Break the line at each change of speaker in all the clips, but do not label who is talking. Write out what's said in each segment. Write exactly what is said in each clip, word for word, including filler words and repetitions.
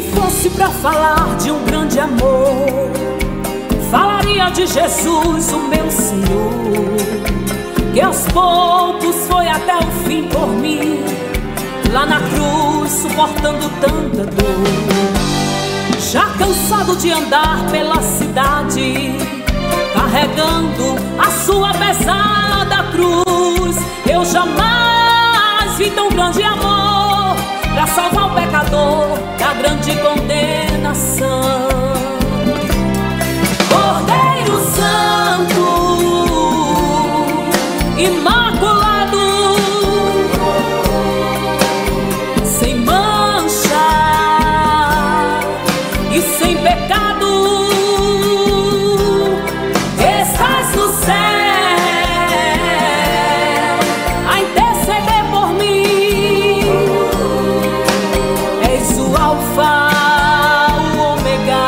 fosse pra falar de um grande amor, falaria de Jesus, o meu Senhor, que aos poucos foi até o fim por mim, lá na cruz suportando tanta dor. Já cansado de andar pela cidade, carregando a sua pesada cruz, eu jamais vi tão grande amor pra salvar o pecador da grande condenação. Cordeiro Santo, imaculado, sem mancha e sem pecado, estás no céu a interceder por mim. És o Alfa, o Ômega,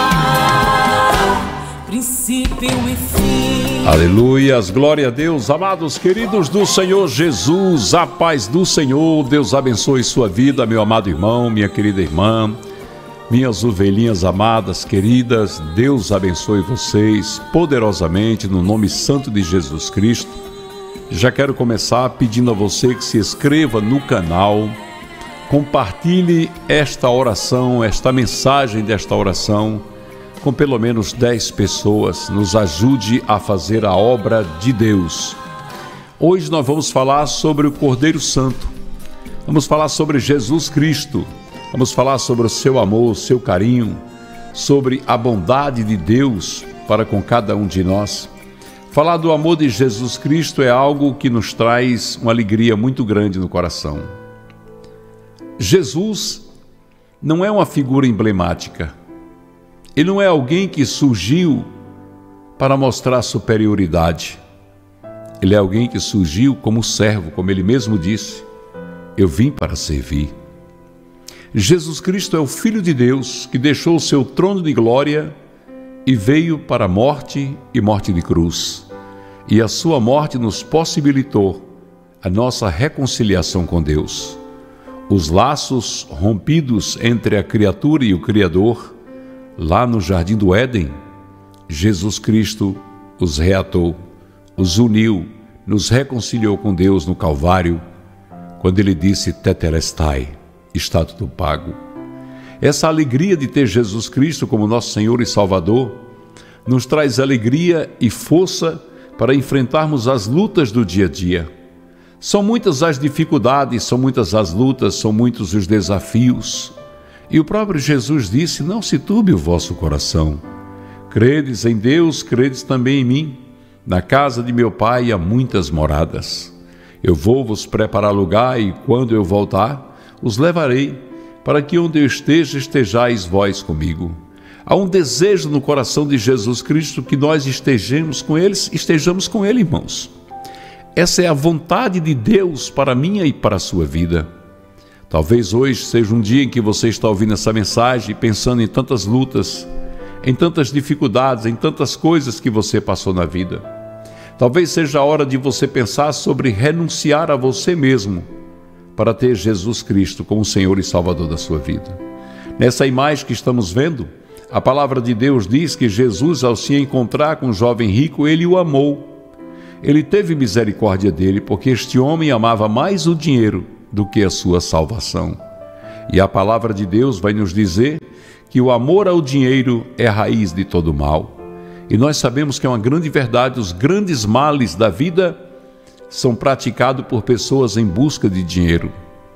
princípio e fim.
Aleluias, glória a Deus. Amados queridos do Senhor Jesus, a paz do Senhor, Deus abençoe sua vida, meu amado irmão, minha querida irmã, minhas ovelhinhas amadas, queridas. Deus abençoe vocês poderosamente no nome santo de Jesus Cristo. Já quero começar pedindo a você que se inscreva no canal, compartilhe esta oração, esta mensagem desta oração com pelo menos dez pessoas, nos ajude a fazer a obra de Deus. Hoje nós vamos falar sobre o Cordeiro Santo, vamos falar sobre Jesus Cristo, vamos falar sobre o seu amor, o seu carinho, sobre a bondade de Deus para com cada um de nós. Falar do amor de Jesus Cristo é algo que nos traz uma alegria muito grande no coração. Jesus não é uma figura emblemática. Ele não é alguém que surgiu para mostrar superioridade. Ele é alguém que surgiu como servo, como ele mesmo disse: eu vim para servir. Jesus Cristo é o Filho de Deus que deixou o seu trono de glória e veio para a morte e morte de cruz. E a sua morte nos possibilitou a nossa reconciliação com Deus. Os laços rompidos entre a criatura e o Criador, lá no Jardim do Éden, Jesus Cristo os reatou, os uniu, nos reconciliou com Deus no Calvário, quando ele disse: Tetelestai, está tudo pago. Essa alegria de ter Jesus Cristo como nosso Senhor e Salvador nos traz alegria e força para enfrentarmos as lutas do dia a dia. São muitas as dificuldades, são muitas as lutas, são muitos os desafios. E o próprio Jesus disse: não se turbe o vosso coração. Credes em Deus, credes também em mim. Na casa de meu Pai há muitas moradas. Eu vou vos preparar lugar, e quando eu voltar, os levarei, para que onde eu esteja, estejais vós comigo. Há um desejo no coração de Jesus Cristo que nós estejamos com eles, estejamos com Ele, irmãos. Essa é a vontade de Deus para a minha e para a sua vida. Talvez hoje seja um dia em que você está ouvindo essa mensagem, pensando em tantas lutas, em tantas dificuldades, em tantas coisas que você passou na vida. Talvez seja a hora de você pensar sobre renunciar a você mesmo para ter Jesus Cristo como Senhor e Salvador da sua vida. Nessa imagem que estamos vendo, a palavra de Deus diz que Jesus, ao se encontrar com o jovem rico, ele o amou. Ele teve misericórdia dele, porque este homem amava mais o dinheiro do que a sua salvação. E a palavra de Deus vai nos dizer que o amor ao dinheiro é a raiz de todo mal. E nós sabemos que é uma grande verdade: os grandes males da vida são praticados por pessoas em busca de dinheiro.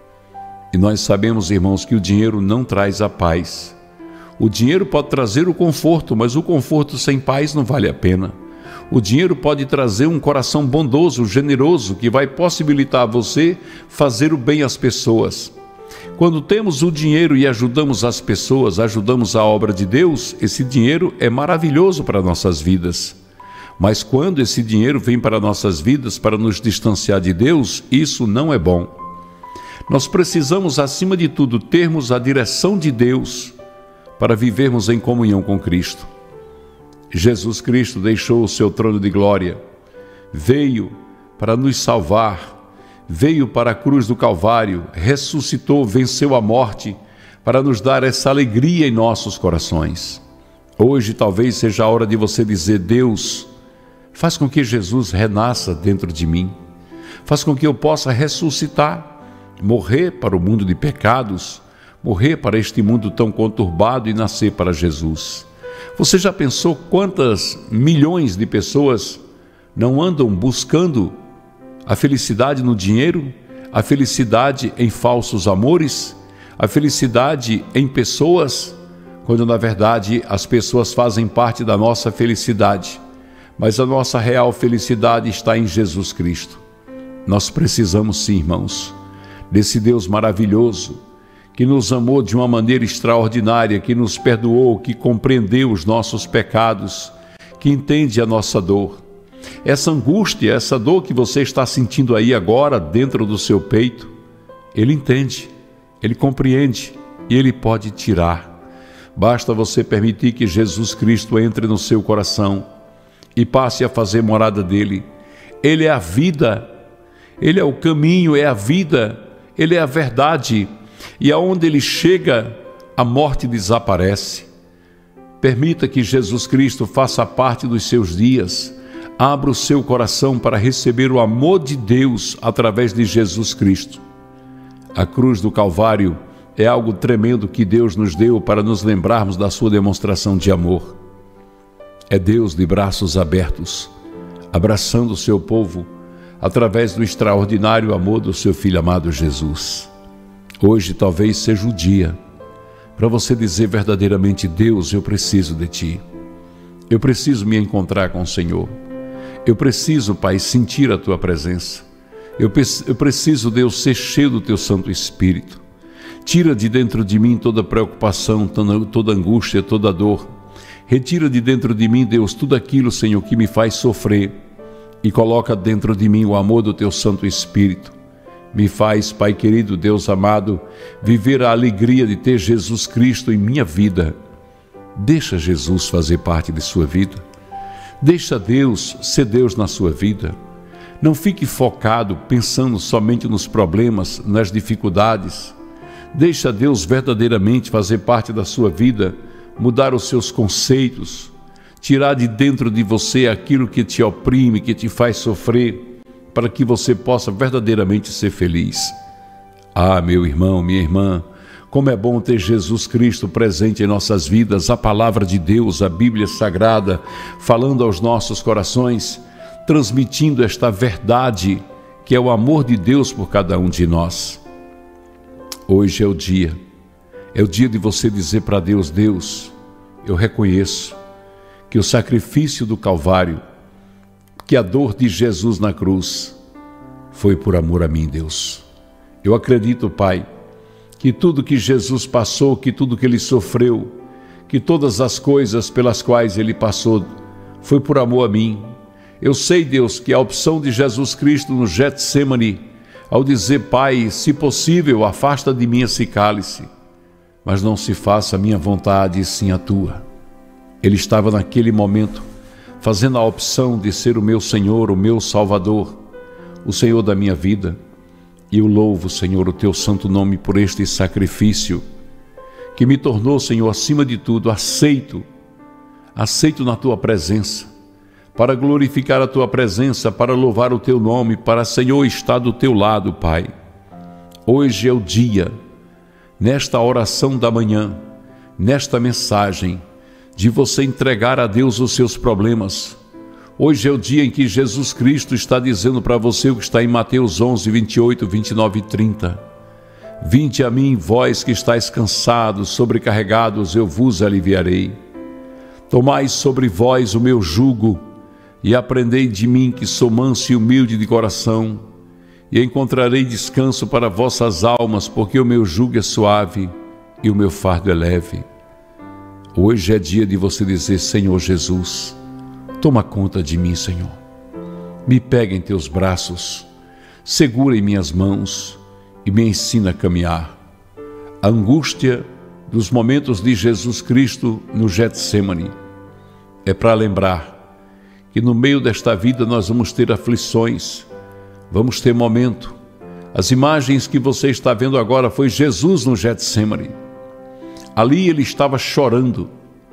E nós sabemos, irmãos, que o dinheiro não traz a paz. O dinheiro pode trazer o conforto, mas o conforto sem paz não vale a pena. O dinheiro pode trazer um coração bondoso, generoso, que vai possibilitar a você fazer o bem às pessoas. Quando temos o dinheiro e ajudamos as pessoas, ajudamos a obra de Deus, esse dinheiro é maravilhoso para nossas vidas. Mas quando esse dinheiro vem para nossas vidas para nos distanciar de Deus, isso não é bom. Nós precisamos, acima de tudo, termos a direção de Deus para vivermos em comunhão com Cristo. Jesus Cristo deixou o seu trono de glória, veio para nos salvar, veio para a cruz do Calvário, ressuscitou, venceu a morte, para nos dar essa alegria em nossos corações. Hoje talvez seja a hora de você dizer: Deus, faz com que Jesus renasça dentro de mim, faz com que eu possa ressuscitar, morrer para o mundo de pecados, morrer para este mundo tão conturbado e nascer para Jesus. Você já pensou quantas milhões de pessoas não andam buscando a felicidade no dinheiro, a felicidade em falsos amores, a felicidade em pessoas, quando na verdade as pessoas fazem parte da nossa felicidade, mas a nossa real felicidade está em Jesus Cristo. Nós precisamos sim, irmãos, desse Deus maravilhoso, que nos amou de uma maneira extraordinária, que nos perdoou, que compreendeu os nossos pecados, que entende a nossa dor. Essa angústia, essa dor que você está sentindo aí agora dentro do seu peito, Ele entende, Ele compreende e Ele pode tirar. Basta você permitir que Jesus Cristo entre no seu coração e passe a fazer morada dele. Ele é a vida, Ele é o caminho, é a vida, Ele é a verdade. E aonde Ele chega, a morte desaparece. Permita que Jesus Cristo faça parte dos seus dias. Abra o seu coração para receber o amor de Deus através de Jesus Cristo. A cruz do Calvário é algo tremendo que Deus nos deu para nos lembrarmos da sua demonstração de amor. É Deus de braços abertos, abraçando o seu povo através do extraordinário amor do seu Filho amado Jesus. Hoje talvez seja o dia para você dizer verdadeiramente: Deus, eu preciso de Ti. Eu preciso me encontrar com o Senhor. Eu preciso, Pai, sentir a Tua presença. Eu, eu preciso, Deus, ser cheio do Teu Santo Espírito. Tira de dentro de mim toda preocupação, toda, toda angústia, toda dor. Retira de dentro de mim, Deus, tudo aquilo, Senhor, que me faz sofrer. E coloca dentro de mim o amor do Teu Santo Espírito. Me faz, Pai querido, Deus amado, viver a alegria de ter Jesus Cristo em minha vida. Deixa Jesus fazer parte de sua vida. Deixa Deus ser Deus na sua vida. Não fique focado pensando somente nos problemas, nas dificuldades. Deixa Deus verdadeiramente fazer parte da sua vida, mudar os seus conceitos, tirar de dentro de você aquilo que te oprime, que te faz sofrer, para que você possa verdadeiramente ser feliz. Ah, meu irmão, minha irmã, como é bom ter Jesus Cristo presente em nossas vidas, a palavra de Deus, a Bíblia Sagrada, falando aos nossos corações, transmitindo esta verdade, que é o amor de Deus por cada um de nós. Hoje é o dia, é o dia de você dizer para Deus: Deus, eu reconheço que o sacrifício do Calvário, que a dor de Jesus na cruz foi por amor a mim, Deus. Eu acredito, Pai, que tudo que Jesus passou, que tudo que Ele sofreu, que todas as coisas pelas quais Ele passou, foi por amor a mim. Eu sei, Deus, que a opção de Jesus Cristo no Getsêmani, ao dizer: Pai, se possível, afasta de mim esse cálice, mas não se faça a minha vontade, e sim a Tua. Ele estava naquele momento fazendo a opção de ser o meu Senhor, o meu Salvador, o Senhor da minha vida. E eu louvo, Senhor, o Teu santo nome por este sacrifício que me tornou, Senhor, acima de tudo, aceito, aceito na Tua presença, para glorificar a Tua presença, para louvar o Teu nome, para, Senhor, estar do Teu lado, Pai. Hoje é o dia, nesta oração da manhã, nesta mensagem, de você entregar a Deus os seus problemas. Hoje é o dia em que Jesus Cristo está dizendo para você o que está em Mateus onze, vinte e oito, vinte e nove e trinta. Vinde a mim, vós que estáis cansados, sobrecarregados, eu vos aliviarei. Tomai sobre vós o meu jugo e aprendei de mim, que sou manso e humilde de coração, e encontrarei descanso para vossas almas, porque o meu jugo é suave e o meu fardo é leve. Hoje é dia de você dizer: Senhor Jesus, toma conta de mim, Senhor. Me pega em Teus braços, segura em minhas mãos e me ensina a caminhar. A angústia dos momentos de Jesus Cristo no Getsêmani é para lembrar que no meio desta vida nós vamos ter aflições, vamos ter momento. As imagens que você está vendo agora foi Jesus no Getsêmani. Ali ele estava chorando.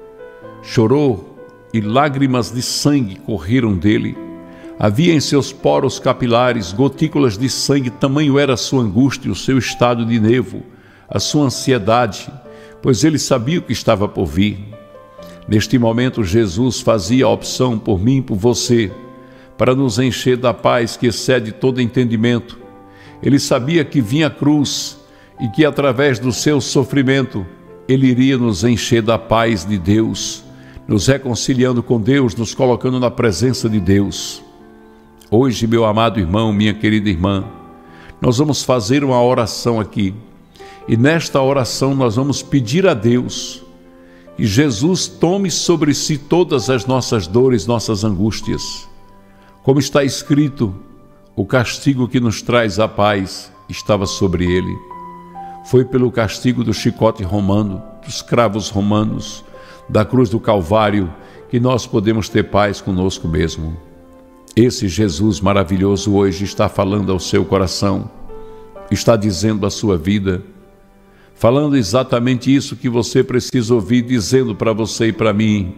Chorou e lágrimas de sangue correram dele. Havia em seus poros capilares gotículas de sangue, tamanho era a sua angústia, o seu estado de nervo, a sua ansiedade, pois ele sabia o que estava por vir. Neste momento, Jesus fazia a opção por mim e por você, para nos encher da paz que excede todo entendimento. Ele sabia que vinha a cruz e que, através do seu sofrimento, ele iria nos encher da paz de Deus, nos reconciliando com Deus, nos colocando na presença de Deus. Hoje, meu amado irmão, minha querida irmã, nós vamos fazer uma oração aqui. E nesta oração nós vamos pedir a Deus que Jesus tome sobre si todas as nossas dores, nossas angústias. Como está escrito, o castigo que nos traz a paz estava sobre ele. Foi pelo castigo do chicote romano, dos cravos romanos, da cruz do Calvário, que nós podemos ter paz conosco mesmo. Esse Jesus maravilhoso hoje está falando ao seu coração, está dizendo à sua vida, falando exatamente isso que você precisa ouvir, dizendo para você e para mim: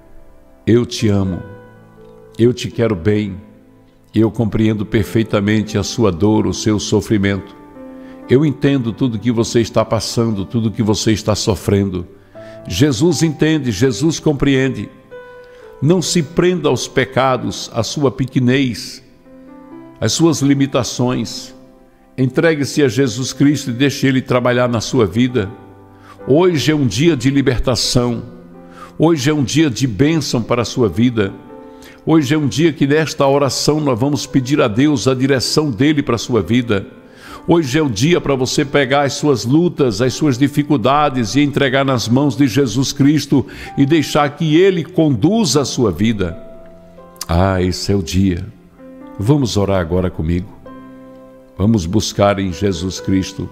eu te amo, eu te quero bem, eu compreendo perfeitamente a sua dor, o seu sofrimento. Eu entendo tudo que você está passando, tudo que você está sofrendo. Jesus entende, Jesus compreende. Não se prenda aos pecados, à sua pequenez, às suas limitações. Entregue-se a Jesus Cristo e deixe Ele trabalhar na sua vida. Hoje é um dia de libertação. Hoje é um dia de bênção para a sua vida. Hoje é um dia que nesta oração nós vamos pedir a Deus a direção dEle para a sua vida. Hoje é o dia para você pegar as suas lutas, as suas dificuldades e entregar nas mãos de Jesus Cristo e deixar que Ele conduza a sua vida. Ah, esse é o dia. Vamos orar agora comigo. Vamos buscar em Jesus Cristo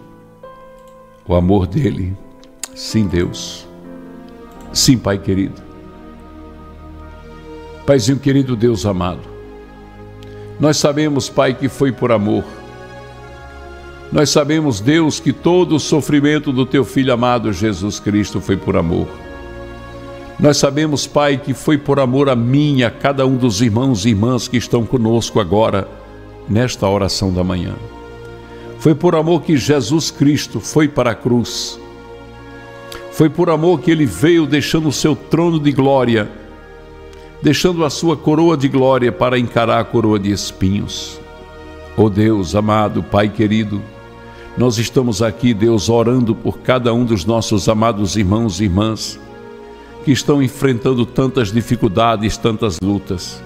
o amor dEle. Sim, Deus. Sim, Pai querido. Paizinho querido, Deus amado, nós sabemos, Pai, que foi por amor. Nós sabemos, Deus, que todo o sofrimento do Teu Filho amado Jesus Cristo foi por amor. Nós sabemos, Pai, que foi por amor a mim e a cada um dos irmãos e irmãs que estão conosco agora, nesta oração da manhã. Foi por amor que Jesus Cristo foi para a cruz. Foi por amor que Ele veio deixando o Seu trono de glória, deixando a Sua coroa de glória para encarar a coroa de espinhos. Oh Deus amado, Pai querido, nós estamos aqui, Deus, orando por cada um dos nossos amados irmãos e irmãs que estão enfrentando tantas dificuldades, tantas lutas.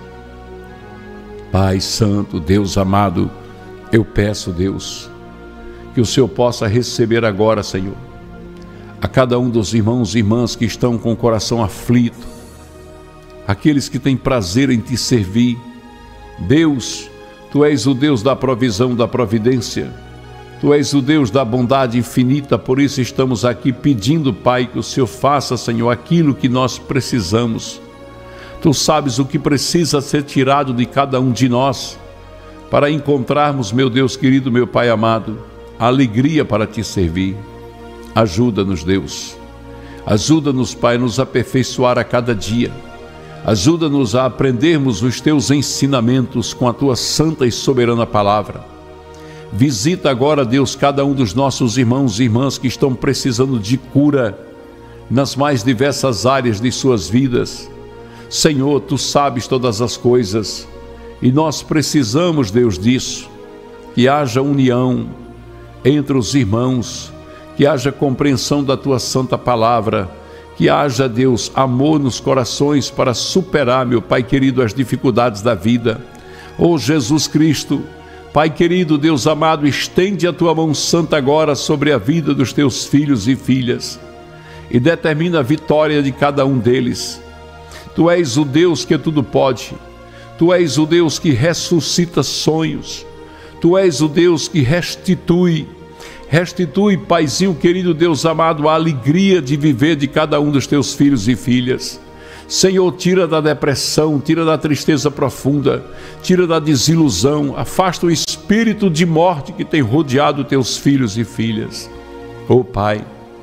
Pai Santo, Deus amado, eu peço, Deus, que o Senhor possa receber agora, Senhor, a cada um dos irmãos e irmãs que estão com o coração aflito, aqueles que têm prazer em Te servir. Deus, Tu és o Deus da provisão, da providência. Tu és o Deus da bondade infinita, por isso estamos aqui pedindo, Pai, que o Senhor faça, Senhor, aquilo que nós precisamos. Tu sabes o que precisa ser tirado de cada um de nós, para encontrarmos, meu Deus querido, meu Pai amado, a alegria para Te servir. Ajuda-nos, Deus. Ajuda-nos, Pai, a nos aperfeiçoar a cada dia. Ajuda-nos a aprendermos os Teus ensinamentos com a Tua santa e soberana palavra. Visita agora, Deus, cada um dos nossos irmãos e irmãs que estão precisando de cura nas mais diversas áreas de suas vidas. Senhor, Tu sabes todas as coisas e nós precisamos, Deus, disso. Que haja união entre os irmãos, que haja compreensão da Tua santa palavra, que haja, Deus, amor nos corações para superar, meu Pai querido, as dificuldades da vida. Oh Jesus Cristo, Pai querido, Deus amado, estende a Tua mão santa agora sobre a vida dos Teus filhos e filhas e determina a vitória de cada um deles. Tu és o Deus que tudo pode, Tu és o Deus que ressuscita sonhos, Tu és o Deus que restitui, restitui, Paizinho querido, Deus amado, a alegria de viver de cada um dos Teus filhos e filhas. Senhor, tira da depressão, tira da tristeza profunda, tira da desilusão, afasta o espírito de morte que tem rodeado Teus filhos e filhas. Oh Pai,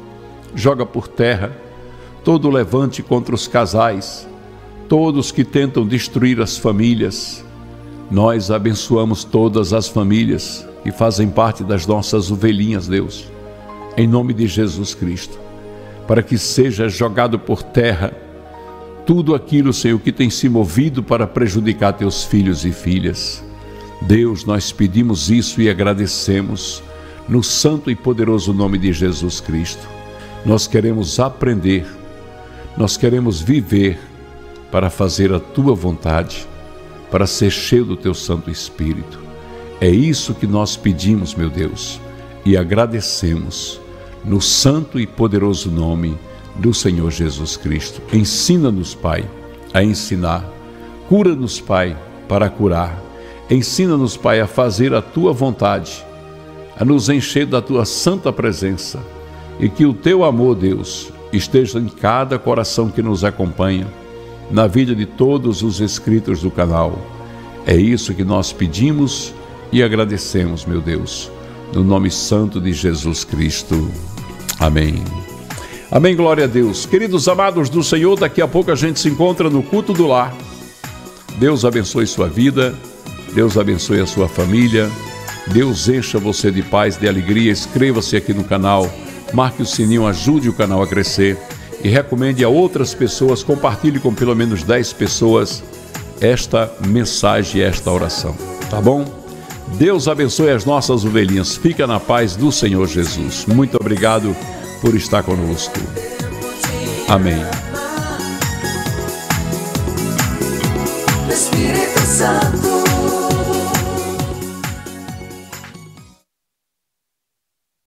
joga por terra todo levante contra os casais, todos que tentam destruir as famílias. Nós abençoamos todas as famílias que fazem parte das nossas ovelhinhas, Deus, em nome de Jesus Cristo, para que seja jogado por terra tudo aquilo, Senhor, que tem se movido para prejudicar teus filhos e filhas. Deus, nós pedimos isso e agradecemos no santo e poderoso nome de Jesus Cristo. Nós queremos aprender, nós queremos viver para fazer a tua vontade, para ser cheio do teu Santo Espírito. É isso que nós pedimos, meu Deus, e agradecemos no santo e poderoso nome do Senhor Jesus Cristo. Ensina-nos, Pai, a ensinar. Cura-nos, Pai, para curar. Ensina-nos, Pai, a fazer a tua vontade, a nos encher da tua santa presença, e que o teu amor, Deus, esteja em cada coração que nos acompanha, na vida de todos os inscritos do canal. É isso que nós pedimos e agradecemos, meu Deus, no nome santo de Jesus Cristo. Amém. Amém, glória a Deus. Queridos amados do Senhor, daqui a pouco a gente se encontra no culto do lar. Deus abençoe sua vida, Deus abençoe a sua família, Deus encha você de paz, de alegria. Inscreva-se aqui no canal, marque o sininho, ajude o canal a crescer e recomende a outras pessoas, compartilhe com pelo menos dez pessoas esta mensagem, esta oração, tá bom? Deus abençoe as nossas ovelhinhas. Fica na paz do Senhor Jesus. Muito obrigado por estar conosco. Amém.
Espírito Santo.